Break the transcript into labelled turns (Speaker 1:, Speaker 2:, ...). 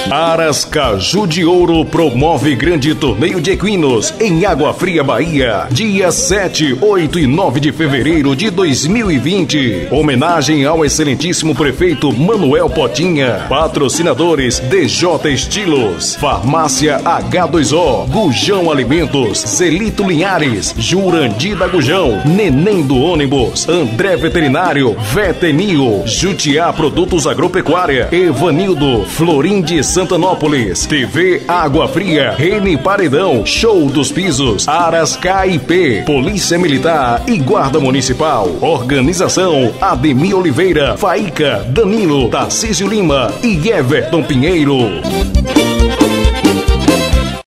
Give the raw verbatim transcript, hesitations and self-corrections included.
Speaker 1: Aras Caju de Ouro promove grande torneio de equinos em Água Fria, Bahia, dia sete, oito e nove de fevereiro de dois mil e vinte. Homenagem ao excelentíssimo prefeito Manuel Potinha. Patrocinadores D J Estilos, Farmácia H dois O, Gujão Alimentos, Zelito Linhares, Jurandir da Gujão, Neném do Ônibus, André Veterinário, Vetenil, Jutiá Produtos Agropecuária, Evanildo, Florim de Santanópolis, T V Água Fria, Rene Paredão, Show dos Pisos, Aras K I P, Polícia Militar e Guarda Municipal. Organização Ademir Oliveira, Faíca, Danilo, Tarcísio Lima e Everton Pinheiro.